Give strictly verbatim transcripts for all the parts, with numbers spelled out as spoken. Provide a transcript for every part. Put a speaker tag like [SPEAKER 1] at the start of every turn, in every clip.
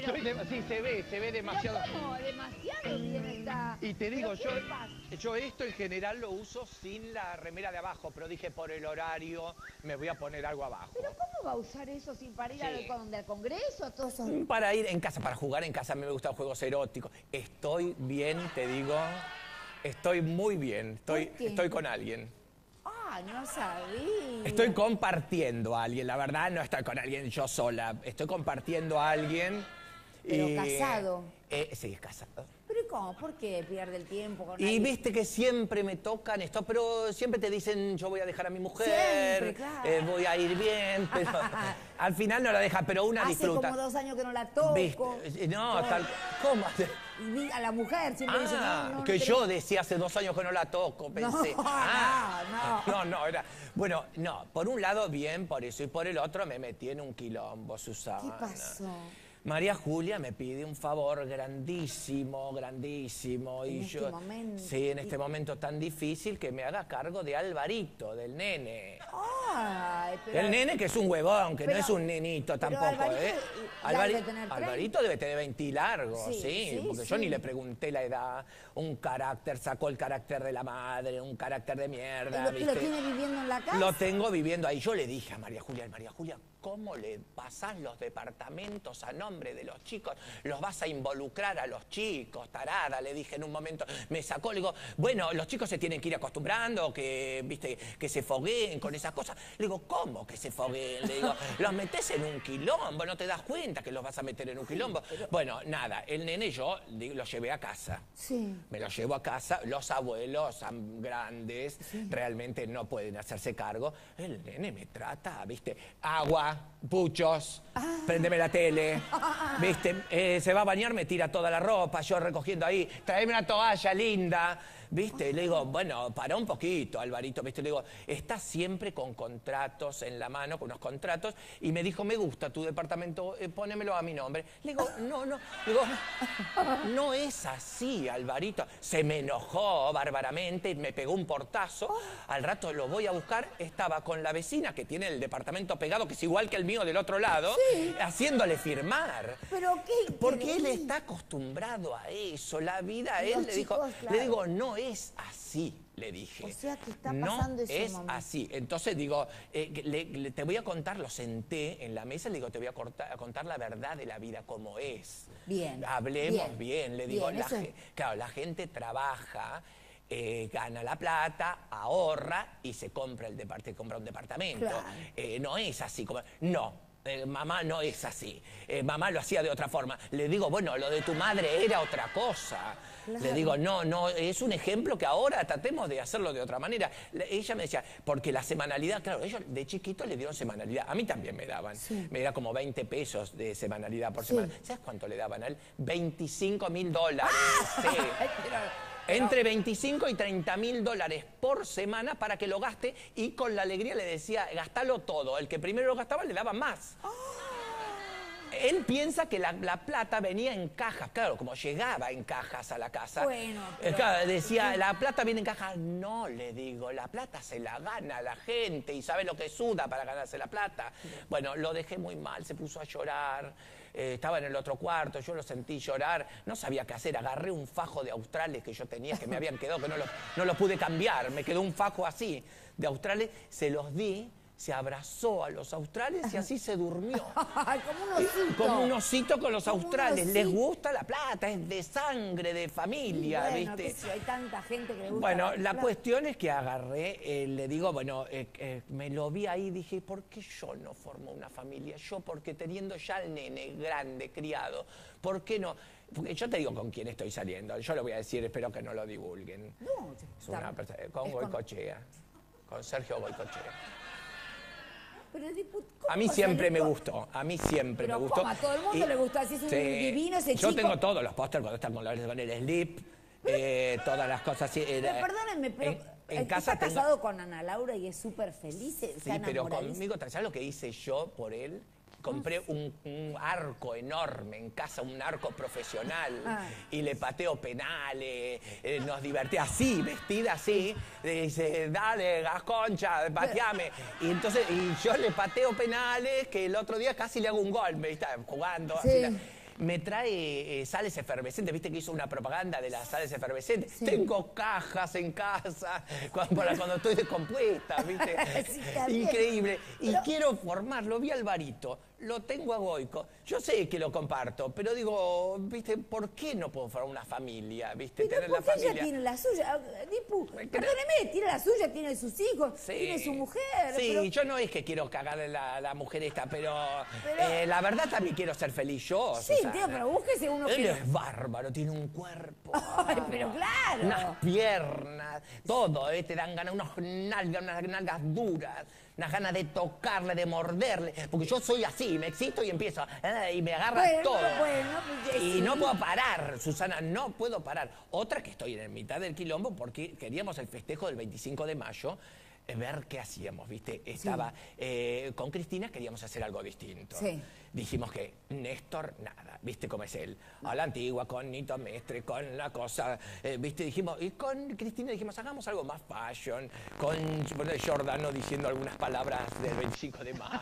[SPEAKER 1] Estoy de, sí, se ve, se ve demasiado.
[SPEAKER 2] ¿Cómo? Demasiado bien está.
[SPEAKER 1] Y te digo, yo,
[SPEAKER 2] pasa?
[SPEAKER 1] yo esto en general lo uso sin la remera de abajo, pero dije por el horario me voy a poner algo abajo.
[SPEAKER 2] ¿Pero cómo va a usar eso sin para ir
[SPEAKER 1] Sí.
[SPEAKER 2] al, con, al congreso? Todo eso?
[SPEAKER 1] Para ir en casa, para jugar en casa, a mí me gustan juegos eróticos. Estoy bien, te digo, estoy muy bien, estoy,
[SPEAKER 2] ¿Por qué?
[SPEAKER 1] estoy con alguien.
[SPEAKER 2] Ah, no sabía.
[SPEAKER 1] Estoy compartiendo a alguien, la verdad no estoy con alguien yo sola, estoy compartiendo a alguien.
[SPEAKER 2] Pero
[SPEAKER 1] y,
[SPEAKER 2] casado.
[SPEAKER 1] Eh, sí, es casado.
[SPEAKER 2] ¿Pero cómo? ¿Por qué pierde el tiempo con
[SPEAKER 1] Y
[SPEAKER 2] alguien?
[SPEAKER 1] viste que siempre me tocan esto, pero siempre te dicen yo voy a dejar a mi mujer,
[SPEAKER 2] Siempre, claro.
[SPEAKER 1] eh, voy a ir bien, pero al final no la deja, pero una
[SPEAKER 2] Hace
[SPEAKER 1] disfruta.
[SPEAKER 2] como dos años que no la toco.
[SPEAKER 1] ¿Viste? No,
[SPEAKER 2] Bueno.
[SPEAKER 1] tal, ¿cómo?
[SPEAKER 2] Y vi a la mujer siempre dice,
[SPEAKER 1] Ah,
[SPEAKER 2] no, no,
[SPEAKER 1] que
[SPEAKER 2] no
[SPEAKER 1] yo
[SPEAKER 2] tenés-
[SPEAKER 1] decía hace dos años que no la toco, pensé.
[SPEAKER 2] No,
[SPEAKER 1] ah,
[SPEAKER 2] no,
[SPEAKER 1] no, no, era. Bueno, no, por un lado bien por eso, y por el otro me metí en un quilombo, Susana.
[SPEAKER 2] ¿Qué pasó?
[SPEAKER 1] María Julia me pide un favor grandísimo, grandísimo.
[SPEAKER 2] En
[SPEAKER 1] y
[SPEAKER 2] este
[SPEAKER 1] yo,
[SPEAKER 2] momento.
[SPEAKER 1] Sí, en este momento tan difícil que me haga cargo de Alvarito, del nene.
[SPEAKER 2] Ay, pero...
[SPEAKER 1] El nene que es un huevón, que
[SPEAKER 2] Pero-
[SPEAKER 1] no es un nenito
[SPEAKER 2] pero
[SPEAKER 1] tampoco,
[SPEAKER 2] Alvarito
[SPEAKER 1] ¿eh?
[SPEAKER 2] ya
[SPEAKER 1] Alvari-
[SPEAKER 2] debe tener treinta.
[SPEAKER 1] Alvarito debe tener veinte largos, sí,
[SPEAKER 2] Sí, sí,
[SPEAKER 1] porque yo
[SPEAKER 2] sí.
[SPEAKER 1] ni le pregunté la edad. Un carácter, sacó el carácter de la madre, un carácter de mierda,
[SPEAKER 2] ¿Lo, lo
[SPEAKER 1] ¿viste?
[SPEAKER 2] tiene viviendo en la casa?
[SPEAKER 1] Lo tengo viviendo ahí. Yo le dije a María Julia, María Julia, ¿cómo le pasás los departamentos a nombre de los chicos? Los vas a involucrar a los chicos, tarada, le dije en un momento. Me sacó, le digo, bueno, los chicos se tienen que ir acostumbrando, que, viste, que se fogueen con esas cosas. Le digo, ¿cómo que se fogueen? Le digo, los metés en un quilombo, no te das cuenta que los vas a meter en un quilombo. Bueno, nada, el nene yo digo, lo llevé a casa.
[SPEAKER 2] Sí.
[SPEAKER 1] Me lo llevo a casa, los abuelos son grandes, realmente no pueden hacerse cargo. El nene me trata, viste, agua, puchos,
[SPEAKER 2] Ah.
[SPEAKER 1] préndeme la tele, viste, eh, se va a bañar, me tira toda la ropa, yo recogiendo ahí, tráeme una toalla linda, viste, y le digo, bueno, para un poquito, Alvarito, viste, le digo, estás siempre con contratos en la mano, con unos contratos, y me dijo, me gusta tu departamento, eh, pónemelo a mi nombre. Le digo, no, no, le digo, no es así, Alvarito. Se me enojó bárbaramente, me pegó un portazo. Al rato lo voy a buscar, estaba con la vecina que tiene el departamento pegado, que es igual que el mío del otro lado,
[SPEAKER 2] Sí.
[SPEAKER 1] haciéndole firmar.
[SPEAKER 2] ¿Pero qué?
[SPEAKER 1] Porque él
[SPEAKER 2] querés?
[SPEAKER 1] está acostumbrado a eso, la vida,
[SPEAKER 2] Los
[SPEAKER 1] él le dijo,
[SPEAKER 2] chicos, claro.
[SPEAKER 1] le digo, no es así. Le dije.
[SPEAKER 2] O sea que está
[SPEAKER 1] no
[SPEAKER 2] pasando ese
[SPEAKER 1] es
[SPEAKER 2] momento.
[SPEAKER 1] así. Entonces digo, eh, que le- le- te voy a contar, lo senté en la mesa, le digo, te voy a, cortar- a contar la verdad de la vida como es.
[SPEAKER 2] Bien,
[SPEAKER 1] Hablemos bien,
[SPEAKER 2] bien,
[SPEAKER 1] le digo,
[SPEAKER 2] bien,
[SPEAKER 1] la
[SPEAKER 2] eso es-
[SPEAKER 1] ge- claro, la gente trabaja, eh, gana la plata, ahorra y se compra, el depart- compra un departamento.
[SPEAKER 2] Claro.
[SPEAKER 1] Eh, no es así como, no. eh, mamá no es así, eh, mamá lo hacía de otra forma. Le digo, bueno, lo de tu madre era otra cosa.
[SPEAKER 2] Claro.
[SPEAKER 1] Le digo, no, no, es un ejemplo que ahora tratemos de hacerlo de otra manera. La- ella me decía, porque la semanalidad, claro, ellos de chiquito le dieron semanalidad, a mí también me daban,
[SPEAKER 2] Sí.
[SPEAKER 1] me da como veinte pesos de semanalidad por
[SPEAKER 2] Sí.
[SPEAKER 1] semana. ¿Sabes cuánto le daban a él? veinticinco mil dólares. Sí.
[SPEAKER 2] Ay, pero-
[SPEAKER 1] Entre veinticinco y treinta mil dólares por semana para que lo gaste, y con la alegría le decía, gastalo todo. El que primero lo gastaba le daba más. Él piensa que la, la plata venía en cajas, claro, como llegaba en cajas a la casa.
[SPEAKER 2] Bueno,
[SPEAKER 1] eh,
[SPEAKER 2] pero-
[SPEAKER 1] claro, decía, la plata viene en cajas. No, le digo, la plata se la gana la gente y sabe lo que suda para ganarse la plata. Bueno, lo dejé muy mal, se puso a llorar. Eh, estaba en el otro cuarto, yo lo sentí llorar, no sabía qué hacer, agarré un fajo de australes que yo tenía, que me habían quedado, que no lo, no lo pude cambiar, me quedó un fajo así de australes, se los di, se abrazó a los australes y así se durmió.
[SPEAKER 2] Ay, como un osito.
[SPEAKER 1] Como un osito con los
[SPEAKER 2] Como un
[SPEAKER 1] australes, les
[SPEAKER 2] osito.
[SPEAKER 1] gusta la plata, es de sangre, de familia,
[SPEAKER 2] Bueno,
[SPEAKER 1] ¿viste?
[SPEAKER 2] qué sé yo, hay tanta gente que le gusta.
[SPEAKER 1] Bueno, la
[SPEAKER 2] plata.
[SPEAKER 1] cuestión es que agarré, eh, le digo, bueno, eh, eh, me lo vi ahí y dije, ¿por qué yo no formo una familia? Yo, porque teniendo ya el nene grande, criado, ¿por qué no? Porque yo te digo con quién estoy saliendo, yo lo voy a decir, espero que no lo divulguen.
[SPEAKER 2] No,
[SPEAKER 1] Es una
[SPEAKER 2] está-
[SPEAKER 1] persona- con
[SPEAKER 2] es con-
[SPEAKER 1] Goicoechea, con Sergio Goicoechea.
[SPEAKER 2] Pero, dipu- ¿cómo
[SPEAKER 1] A mí
[SPEAKER 2] va
[SPEAKER 1] siempre
[SPEAKER 2] salir
[SPEAKER 1] me
[SPEAKER 2] con-
[SPEAKER 1] gustó, a mí siempre
[SPEAKER 2] Pero
[SPEAKER 1] me gustó.
[SPEAKER 2] ¿cómo? A todo el mundo le gusta, así es un divino ese
[SPEAKER 1] Yo
[SPEAKER 2] chico.
[SPEAKER 1] tengo todos los pósters cuando están con, la, con el slip, eh, todas las cosas así. eh,
[SPEAKER 2] Pero perdónenme, pero
[SPEAKER 1] en, en
[SPEAKER 2] está
[SPEAKER 1] casa tengo-
[SPEAKER 2] casado con Ana Laura y es súper feliz, se
[SPEAKER 1] Sí,
[SPEAKER 2] ha
[SPEAKER 1] pero
[SPEAKER 2] enamoradísimo.
[SPEAKER 1] conmigo, ¿sabes lo que hice yo por él? Compré un, un arco enorme en casa, un arco profesional,
[SPEAKER 2] Ah.
[SPEAKER 1] y le pateo penales, eh, nos divertí así, vestida así, le dice, dale, Gasconcha, pateame. Y entonces, y yo le pateo penales, que el otro día casi le hago un gol, me está jugando.
[SPEAKER 2] Sí.
[SPEAKER 1] así, me trae eh, sales efervescentes, viste que hizo una propaganda de las sales efervescentes.
[SPEAKER 2] Sí.
[SPEAKER 1] Tengo cajas en casa cuando, para cuando estoy descompuesta, viste.
[SPEAKER 2] Sí, está bien.
[SPEAKER 1] Increíble. Y
[SPEAKER 2] Pero-
[SPEAKER 1] quiero formarlo, vi a Alvarito, lo tengo a Goico. Yo sé que lo comparto, pero digo, viste, ¿por qué no puedo formar una familia, viste?
[SPEAKER 2] Pero
[SPEAKER 1] Tener la
[SPEAKER 2] porque
[SPEAKER 1] familia.
[SPEAKER 2] ella tiene la suya. Dipu,
[SPEAKER 1] que-
[SPEAKER 2] perdóneme, tiene la suya, tiene sus hijos,
[SPEAKER 1] Sí.
[SPEAKER 2] tiene su mujer.
[SPEAKER 1] Sí,
[SPEAKER 2] pero-
[SPEAKER 1] yo no es que quiero cagarle la, la mujer esta, pero,
[SPEAKER 2] Pero-
[SPEAKER 1] eh, la verdad también quiero ser feliz yo,
[SPEAKER 2] Sí,
[SPEAKER 1] Susana.
[SPEAKER 2] tío, pero búsquese uno
[SPEAKER 1] Él
[SPEAKER 2] que...
[SPEAKER 1] es bárbaro, tiene un cuerpo.
[SPEAKER 2] Ay, pero claro.
[SPEAKER 1] Unas piernas, todo, ¿eh? Te dan ganas, unas nalgas, unas nalgas duras, unas ganas de tocarle, de morderle. Porque yo soy así, me excito y empiezo, eh, y me agarra
[SPEAKER 2] Bueno,
[SPEAKER 1] todo.
[SPEAKER 2] bueno, pues,
[SPEAKER 1] y
[SPEAKER 2] sí.
[SPEAKER 1] no puedo parar, Susana, no puedo parar. Otra que estoy en mitad del quilombo porque queríamos el festejo del veinticinco de mayo. eh, Ver qué hacíamos, ¿viste? Estaba eh, con Cristina, queríamos hacer algo distinto.
[SPEAKER 2] Sí.
[SPEAKER 1] Dijimos que Néstor, nada, ¿viste cómo es él? A la antigua, con Nito Mestre, con la cosa, eh, ¿viste? Dijimos, y con Cristina dijimos, hagamos algo más fashion, con bueno, Giordano diciendo algunas palabras del veinticinco de mayo.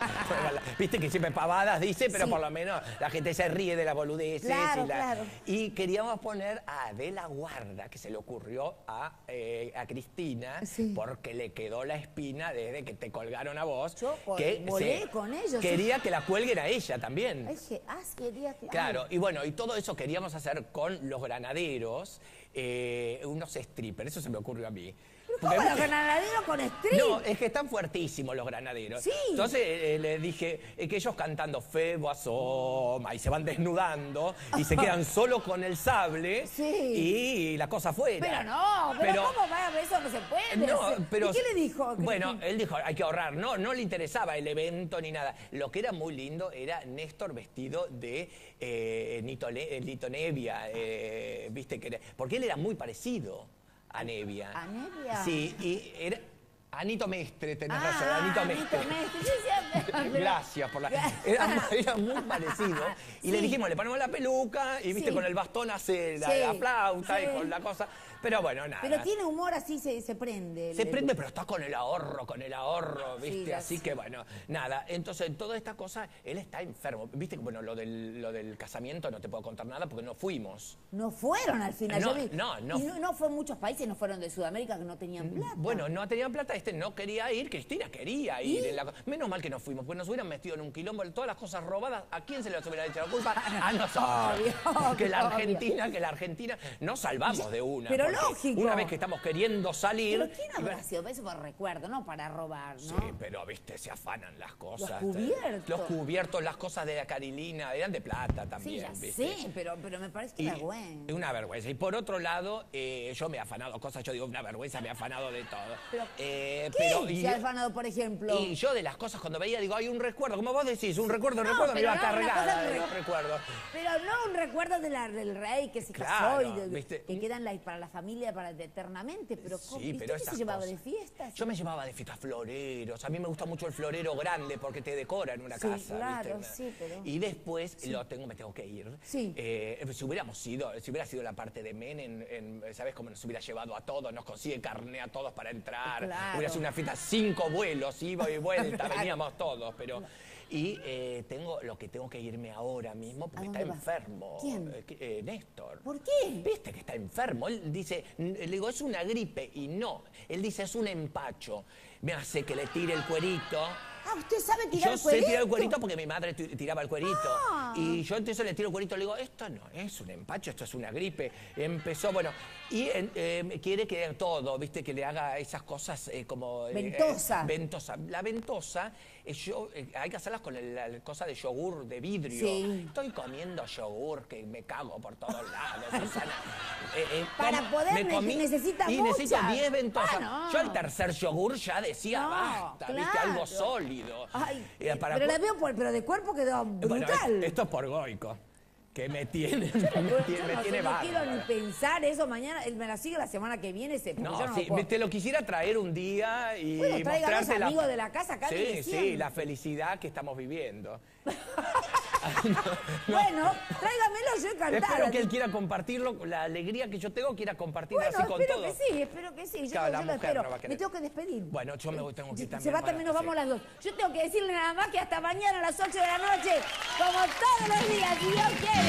[SPEAKER 1] ¿Viste? Que siempre pavadas dice, pero
[SPEAKER 2] Sí.
[SPEAKER 1] por lo menos la gente se ríe de la boludeces.
[SPEAKER 2] Claro,
[SPEAKER 1] y, la-
[SPEAKER 2] claro.
[SPEAKER 1] y queríamos poner a Adela Guarda, que se le ocurrió a, eh, a Cristina,
[SPEAKER 2] Sí.
[SPEAKER 1] porque le quedó la espina desde que te colgaron a vos.
[SPEAKER 2] Yo col-
[SPEAKER 1] que
[SPEAKER 2] volé
[SPEAKER 1] se-
[SPEAKER 2] con ellos.
[SPEAKER 1] Quería que la cuelguen a ella también.
[SPEAKER 2] Ay, que, ah, quería que...
[SPEAKER 1] Claro,
[SPEAKER 2] ay.
[SPEAKER 1] y bueno, y todo eso queríamos hacer con los granaderos, eh, unos strippers, eso se me ocurrió a mí.
[SPEAKER 2] ¿Pero
[SPEAKER 1] Porque,
[SPEAKER 2] cómo los
[SPEAKER 1] viste,
[SPEAKER 2] granaderos con stream?
[SPEAKER 1] no, es que están fuertísimos los granaderos.
[SPEAKER 2] Sí.
[SPEAKER 1] Entonces eh, le dije eh, que ellos cantando Febo asoma y se van desnudando y se quedan solo con el sable
[SPEAKER 2] Sí.
[SPEAKER 1] y la cosa fuera.
[SPEAKER 2] Pero no, pero, ¿cómo va? Eso no se puede
[SPEAKER 1] No,
[SPEAKER 2] hacer.
[SPEAKER 1] pero,
[SPEAKER 2] ¿Y qué le dijo?
[SPEAKER 1] Bueno, él dijo, hay que ahorrar. No, no le interesaba el evento ni nada. Lo que era muy lindo era Néstor vestido de eh, Nito, Le- eh, Nito Nevia, eh, viste que era- porque él era muy parecido a Nevia.
[SPEAKER 2] ¿A Nevia?
[SPEAKER 1] Sí, y era Anito Mestre, tenés
[SPEAKER 2] Ah,
[SPEAKER 1] razón, Anito
[SPEAKER 2] Anito
[SPEAKER 1] Mestre.
[SPEAKER 2] Mestre, sí, sí, pero-
[SPEAKER 1] Gracias por la... Era, era muy parecido. Y le
[SPEAKER 2] Sí.
[SPEAKER 1] dijimos, le ponemos la peluca y, viste,
[SPEAKER 2] Sí.
[SPEAKER 1] con el bastón hace la,
[SPEAKER 2] Sí,
[SPEAKER 1] la flauta
[SPEAKER 2] sí.
[SPEAKER 1] y con la cosa. Pero bueno, nada.
[SPEAKER 2] Pero tiene humor así, se, se prende.
[SPEAKER 1] Se
[SPEAKER 2] el-
[SPEAKER 1] prende, pero está con el ahorro, con el ahorro, ¿viste?
[SPEAKER 2] Sí, ya
[SPEAKER 1] Así
[SPEAKER 2] sé.
[SPEAKER 1] que bueno, nada. Entonces, toda esta cosa, él está enfermo. ¿Viste? Bueno, lo del, lo del casamiento no te puedo contar nada porque no fuimos.
[SPEAKER 2] No fueron al final.
[SPEAKER 1] No,
[SPEAKER 2] yo vi.
[SPEAKER 1] no, no.
[SPEAKER 2] Y no, no fue muchos países, no fueron de Sudamérica que no tenían plata.
[SPEAKER 1] Bueno, no tenían plata, este no quería ir, Cristina quería ir. en la co- Menos mal que no fuimos, porque nos hubieran metido en un quilombo, todas las cosas robadas, ¿a quién se les hubiera hecho la culpa? A nosotros.
[SPEAKER 2] Obvio,
[SPEAKER 1] que la
[SPEAKER 2] obvio.
[SPEAKER 1] Argentina, que la Argentina nos salvamos de una.
[SPEAKER 2] Pero
[SPEAKER 1] porque
[SPEAKER 2] lógico.
[SPEAKER 1] Una vez que estamos queriendo salir.
[SPEAKER 2] Pero ¿quién
[SPEAKER 1] y
[SPEAKER 2] habrá
[SPEAKER 1] ver-
[SPEAKER 2] sido? Eso por recuerdo, no para robar, ¿no?
[SPEAKER 1] Sí, pero viste, se afanan las cosas.
[SPEAKER 2] Los cubiertos.
[SPEAKER 1] Los cubiertos, las cosas de la Carilina, eran de plata
[SPEAKER 2] Sí,
[SPEAKER 1] también,
[SPEAKER 2] ya
[SPEAKER 1] ¿viste?
[SPEAKER 2] sé, pero, pero me parece que
[SPEAKER 1] Y
[SPEAKER 2] era bueno.
[SPEAKER 1] una vergüenza. Y por otro lado, eh, yo me he afanado cosas, yo digo, una vergüenza, me he afanado de todo.
[SPEAKER 2] Pero,
[SPEAKER 1] Eh,
[SPEAKER 2] ¿Qué
[SPEAKER 1] pero, y,
[SPEAKER 2] se ha afanado, por ejemplo?
[SPEAKER 1] y yo de las cosas cuando veía, digo, hay un recuerdo, como vos decís, un recuerdo, un
[SPEAKER 2] No,
[SPEAKER 1] recuerdo, me
[SPEAKER 2] pero
[SPEAKER 1] iba
[SPEAKER 2] no, una
[SPEAKER 1] cargada
[SPEAKER 2] cosa
[SPEAKER 1] de
[SPEAKER 2] es
[SPEAKER 1] los
[SPEAKER 2] re-
[SPEAKER 1] recuerdos.
[SPEAKER 2] Pero no un recuerdo de la, del rey que se
[SPEAKER 1] Claro,
[SPEAKER 2] casó y de-
[SPEAKER 1] ¿viste?
[SPEAKER 2] que quedan la- para la familia para eternamente. Pero, ¿cómo-
[SPEAKER 1] Sí,
[SPEAKER 2] ¿y
[SPEAKER 1] pero
[SPEAKER 2] usted qué
[SPEAKER 1] esas
[SPEAKER 2] se llevaba
[SPEAKER 1] cosas.
[SPEAKER 2] de fiestas?
[SPEAKER 1] Yo me llevaba de fiestas floreros. A mí me gusta mucho el florero grande porque te decora en una
[SPEAKER 2] Sí,
[SPEAKER 1] casa.
[SPEAKER 2] claro,
[SPEAKER 1] ¿viste?
[SPEAKER 2] sí, pero-
[SPEAKER 1] Y después lo tengo, me tengo que ir.
[SPEAKER 2] Sí.
[SPEAKER 1] Eh, si hubiéramos ido, si hubiera sido la parte de Men, en, en- ¿sabes cómo nos hubiera llevado a todos? Nos consigue carné a todos para entrar.
[SPEAKER 2] Claro.
[SPEAKER 1] Hubiera sido una fiesta, cinco vuelos, iba y vuelta,
[SPEAKER 2] Claro.
[SPEAKER 1] veníamos todos, pero. Y eh, tengo lo que tengo que irme ahora mismo porque
[SPEAKER 2] ¿A
[SPEAKER 1] está
[SPEAKER 2] dónde va?
[SPEAKER 1] enfermo.
[SPEAKER 2] ¿Quién?
[SPEAKER 1] Eh, que- eh, Néstor.
[SPEAKER 2] ¿Por qué?
[SPEAKER 1] Viste que está enfermo. Él dice, n- le digo, es una gripe. Y no. Él dice, es un empacho. Me hace que le tire el cuerito.
[SPEAKER 2] Ah, ¿usted sabe tirar
[SPEAKER 1] Yo
[SPEAKER 2] el
[SPEAKER 1] sé
[SPEAKER 2] cuerito?
[SPEAKER 1] tirar el cuerito porque mi madre ti- tiraba el cuerito.
[SPEAKER 2] Ah.
[SPEAKER 1] Y yo entonces le tiro el cuerito y le digo, esto no es un empacho, esto es una gripe. Empezó, bueno, y eh, eh, quiere que todo, viste, que le haga esas cosas eh, como... eh,
[SPEAKER 2] Ventosa.
[SPEAKER 1] eh, ventosa. La ventosa, eh, yo, eh, hay que hacerlas con el- la cosa de yogur de vidrio.
[SPEAKER 2] Sí.
[SPEAKER 1] Estoy comiendo yogur que me cago por todos lados, Susana. Eh, eh,
[SPEAKER 2] Para
[SPEAKER 1] com-
[SPEAKER 2] poder,
[SPEAKER 1] me
[SPEAKER 2] ne- necesita
[SPEAKER 1] Y necesito
[SPEAKER 2] muchas.
[SPEAKER 1] diez ventosas.
[SPEAKER 2] Ah, no.
[SPEAKER 1] Yo al tercer yogur ya decía,
[SPEAKER 2] No,
[SPEAKER 1] basta, viste,
[SPEAKER 2] claro.
[SPEAKER 1] algo sólido.
[SPEAKER 2] Ay,
[SPEAKER 1] Eh, para
[SPEAKER 2] pero
[SPEAKER 1] po-
[SPEAKER 2] la veo, por, pero de cuerpo quedó
[SPEAKER 1] Bueno,
[SPEAKER 2] brutal.
[SPEAKER 1] es- esto es por Goico, que me tiene,
[SPEAKER 2] Yo
[SPEAKER 1] me
[SPEAKER 2] no,
[SPEAKER 1] tiene,
[SPEAKER 2] yo
[SPEAKER 1] me
[SPEAKER 2] no sé,
[SPEAKER 1] tiene
[SPEAKER 2] no quiero
[SPEAKER 1] bárbaro.
[SPEAKER 2] ni pensar eso mañana. Él me la sigue la semana que viene. Se, porque
[SPEAKER 1] No,
[SPEAKER 2] yo no
[SPEAKER 1] sí,
[SPEAKER 2] puedo.
[SPEAKER 1] te lo quisiera traer un día y
[SPEAKER 2] Bueno, tráiganos
[SPEAKER 1] mostrarte
[SPEAKER 2] amigos de la casa acá
[SPEAKER 1] Sí,
[SPEAKER 2] de
[SPEAKER 1] sí,
[SPEAKER 2] siempre.
[SPEAKER 1] la felicidad que estamos viviendo.
[SPEAKER 2] Bueno, tráigamelo yo encantada.
[SPEAKER 1] Espero que él quiera compartirlo, la alegría que yo tengo, quiera compartirla
[SPEAKER 2] Bueno,
[SPEAKER 1] así con
[SPEAKER 2] espero
[SPEAKER 1] todo.
[SPEAKER 2] que sí, espero que sí. Yo,
[SPEAKER 1] Claro, la
[SPEAKER 2] yo lo
[SPEAKER 1] mujer
[SPEAKER 2] espero.
[SPEAKER 1] no va a querer.
[SPEAKER 2] Me tengo que despedir.
[SPEAKER 1] Bueno, yo me voy, tengo que ir también.
[SPEAKER 2] Se va
[SPEAKER 1] para-
[SPEAKER 2] también, nos vamos
[SPEAKER 1] sí.
[SPEAKER 2] las dos. Yo tengo que decirle nada más que hasta mañana a las ocho de la noche, como todos los días, si Dios quiere.